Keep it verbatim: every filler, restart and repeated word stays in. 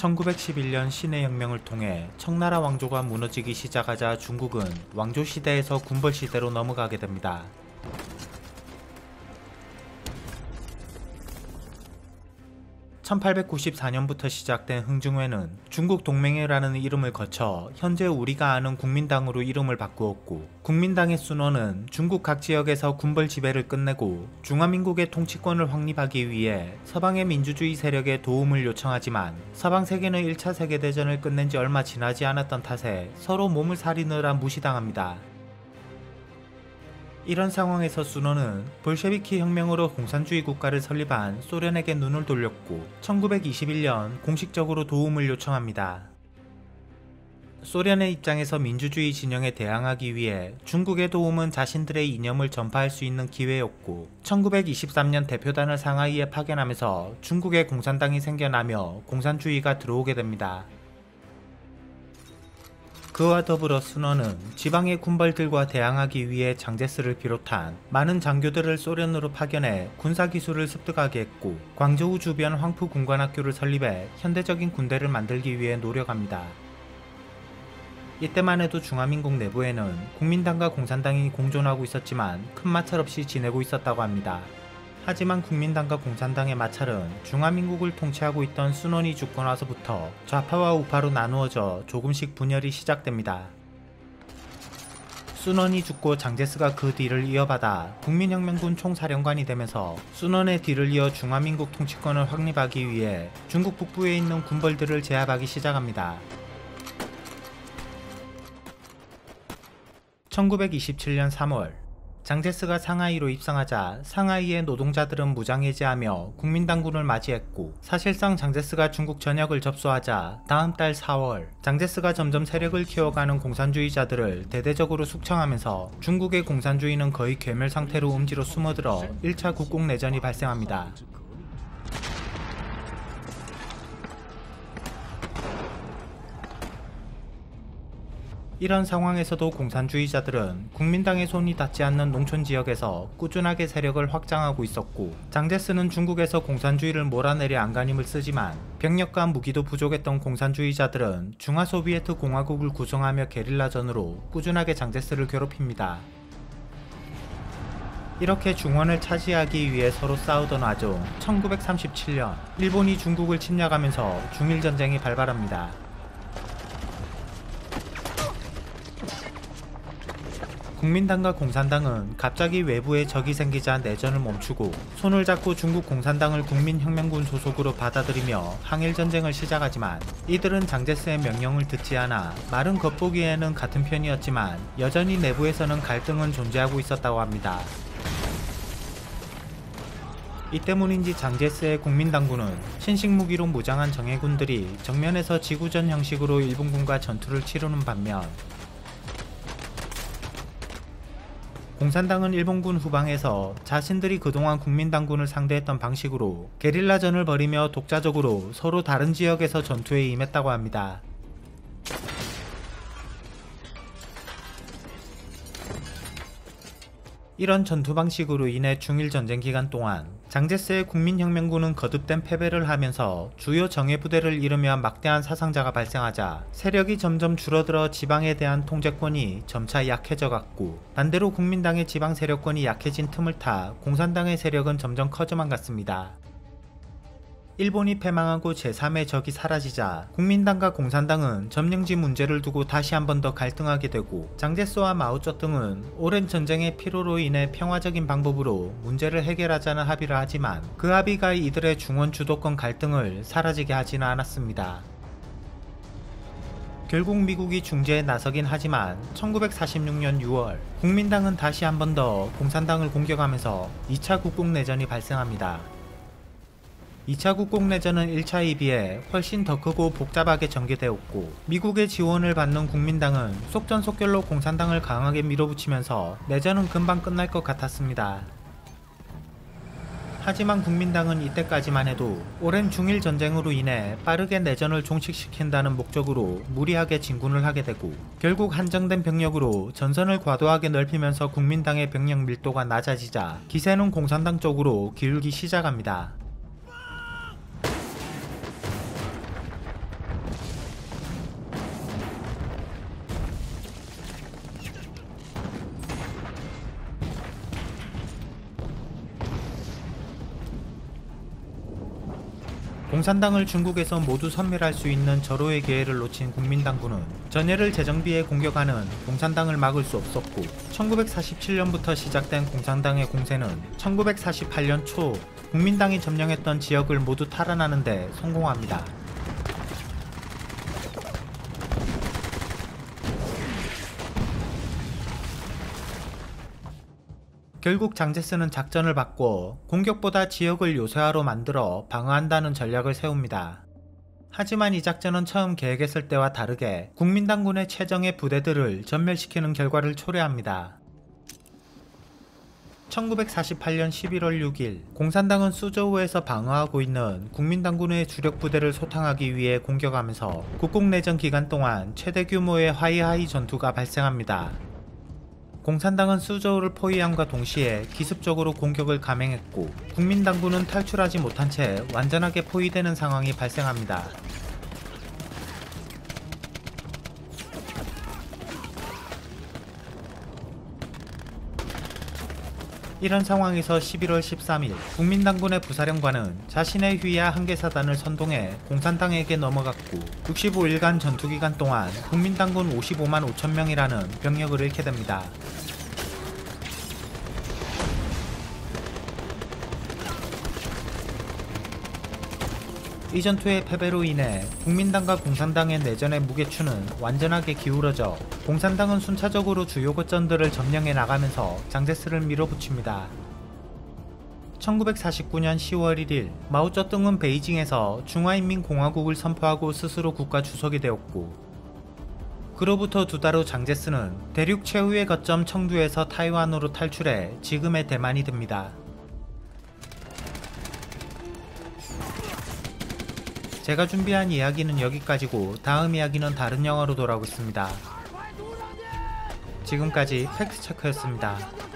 천구백십일 년 신해혁명을 통해 청나라 왕조가 무너지기 시작하자 중국은 왕조시대에서 군벌시대로 넘어가게 됩니다. 천팔백구십사 년부터 시작된 흥중회는 중국 동맹회라는 이름을 거쳐 현재 우리가 아는 국민당으로 이름을 바꾸었고, 국민당의 순원은 중국 각 지역에서 군벌 지배를 끝내고 중화민국의 통치권을 확립하기 위해 서방의 민주주의 세력에 도움을 요청하지만 서방 세계는 일 차 세계대전을 끝낸 지 얼마 지나지 않았던 탓에 서로 몸을 사리느라 무시당합니다. 이런 상황에서 순원은 볼셰비키 혁명으로 공산주의 국가를 설립한 소련에게 눈을 돌렸고 천구백이십일 년 공식적으로 도움을 요청합니다. 소련의 입장에서 민주주의 진영에 대항하기 위해 중국의 도움은 자신들의 이념을 전파할 수 있는 기회였고, 천구백이십삼 년 대표단을 상하이에 파견하면서 중국의 공산당이 생겨나며 공산주의가 들어오게 됩니다. 그와 더불어 순원은 지방의 군벌들과 대항하기 위해 장제스를 비롯한 많은 장교들을 소련으로 파견해 군사기술을 습득하게 했고, 광저우 주변 황푸군관학교를 설립해 현대적인 군대를 만들기 위해 노력합니다. 이때만 해도 중화민국 내부에는 국민당과 공산당이 공존하고 있었지만 큰 마찰 없이 지내고 있었다고 합니다. 하지만 국민당과 공산당의 마찰은 중화민국을 통치하고 있던 순원이 죽고 나서부터 좌파와 우파로 나누어져 조금씩 분열이 시작됩니다. 순원이 죽고 장제스가 그 뒤를 이어받아 국민혁명군 총사령관이 되면서 순원의 뒤를 이어 중화민국 통치권을 확립하기 위해 중국 북부에 있는 군벌들을 제압하기 시작합니다. 천구백이십칠 년 삼월 장제스가 상하이로 입성하자 상하이의 노동자들은 무장해제하며 국민당군을 맞이했고, 사실상 장제스가 중국 전역을 접수하자 다음 달 사월 장제스가 점점 세력을 키워가는 공산주의자들을 대대적으로 숙청하면서 중국의 공산주의는 거의 괴멸 상태로 음지로 숨어들어 일 차 국공내전이 발생합니다. 이런 상황에서도 공산주의자들은 국민당의 손이 닿지 않는 농촌지역에서 꾸준하게 세력을 확장하고 있었고, 장제스는 중국에서 공산주의를 몰아내려 안간힘을 쓰지만 병력과 무기도 부족했던 공산주의자들은 중화소비에트 공화국을 구성하며 게릴라전으로 꾸준하게 장제스를 괴롭힙니다. 이렇게 중원을 차지하기 위해 서로 싸우던 와중 천구백삼십칠 년 일본이 중국을 침략하면서 중일전쟁이 발발합니다. 국민당과 공산당은 갑자기 외부에 적이 생기자 내전을 멈추고 손을 잡고 중국 공산당을 국민혁명군 소속으로 받아들이며 항일전쟁을 시작하지만, 이들은 장제스의 명령을 듣지 않아 말은 겉보기에는 같은 편이었지만 여전히 내부에서는 갈등은 존재하고 있었다고 합니다. 이 때문인지 장제스의 국민당군은 신식무기로 무장한 정예군들이 정면에서 지구전 형식으로 일본군과 전투를 치르는 반면, 공산당은 일본군 후방에서 자신들이 그동안 국민당군을 상대했던 방식으로 게릴라전을 벌이며 독자적으로 서로 다른 지역에서 전투에 임했다고 합니다. 이런 전투 방식으로 인해 중일전쟁 기간 동안 장제스의 국민혁명군은 거듭된 패배를 하면서 주요 정예부대를 잃으며 막대한 사상자가 발생하자 세력이 점점 줄어들어 지방에 대한 통제권이 점차 약해져 갔고, 반대로 국민당의 지방 세력권이 약해진 틈을 타 공산당의 세력은 점점 커져만 갔습니다. 일본이 패망하고 제삼의 적이 사라지자 국민당과 공산당은 점령지 문제를 두고 다시 한 번 더 갈등하게 되고, 장제스와 마오쩌둥은 오랜 전쟁의 피로로 인해 평화적인 방법으로 문제를 해결하자는 합의를 하지만 그 합의가 이들의 중원 주도권 갈등을 사라지게 하지는 않았습니다. 결국 미국이 중재에 나서긴 하지만 천구백사십육 년 유월 국민당은 다시 한 번 더 공산당을 공격하면서 이 차 국공내전이 발생합니다. 이 차 국공내전은 일 차에 비해 훨씬 더 크고 복잡하게 전개되었고, 미국의 지원을 받는 국민당은 속전속결로 공산당을 강하게 밀어붙이면서 내전은 금방 끝날 것 같았습니다. 하지만 국민당은 이때까지만 해도 오랜 중일 전쟁으로 인해 빠르게 내전을 종식시킨다는 목적으로 무리하게 진군을 하게 되고, 결국 한정된 병력으로 전선을 과도하게 넓히면서 국민당의 병력 밀도가 낮아지자 기세는 공산당 쪽으로 기울기 시작합니다. 공산당을 중국에서 모두 섬멸할 수 있는 절호의 기회를 놓친 국민당군은 전해를 재정비해 공격하는 공산당을 막을 수 없었고, 천구백사십칠 년부터 시작된 공산당의 공세는 천구백사십팔 년 초 국민당이 점령했던 지역을 모두 탈환하는 데 성공합니다. 결국 장제스는 작전을 바꿔 공격보다 지역을 요새화로 만들어 방어한다는 전략을 세웁니다. 하지만 이 작전은 처음 계획했을 때와 다르게 국민당군의 최정예 부대들을 전멸시키는 결과를 초래합니다. 천구백사십팔 년 십일월 육일, 공산당은 수저우에서 방어하고 있는 국민당군의 주력 부대를 소탕하기 위해 공격하면서 국共내전 기간 동안 최대 규모의 하이하이 전투가 발생합니다. 공산당은 수저우를 포위함과 동시에 기습적으로 공격을 감행했고, 국민당군은 탈출하지 못한 채 완전하게 포위되는 상황이 발생합니다. 이런 상황에서 십일월 십삼일, 국민당군의 부사령관은 자신의 휘하 한계사단을 선동해 공산당에게 넘어갔고, 육십오 일간 전투기간 동안 국민당군 오십오만 오천 명이라는 병력을 잃게 됩니다. 이 전투의 패배로 인해 국민당과 공산당의 내전의 무게추는 완전하게 기울어져 공산당은 순차적으로 주요 거점들을 점령해 나가면서 장제스를 밀어붙입니다. 천구백사십구 년 시월 일일, 마오쩌둥은 베이징에서 중화인민공화국을 선포하고 스스로 국가 주석이 되었고, 그로부터 두 달 후 장제스는 대륙 최후의 거점 청두에서 타이완으로 탈출해 지금의 대만이 됩니다. 제가 준비한 이야기는 여기까지고, 다음 이야기는 다른 영화로 돌아오겠습니다. 지금까지 팩트체크였습니다.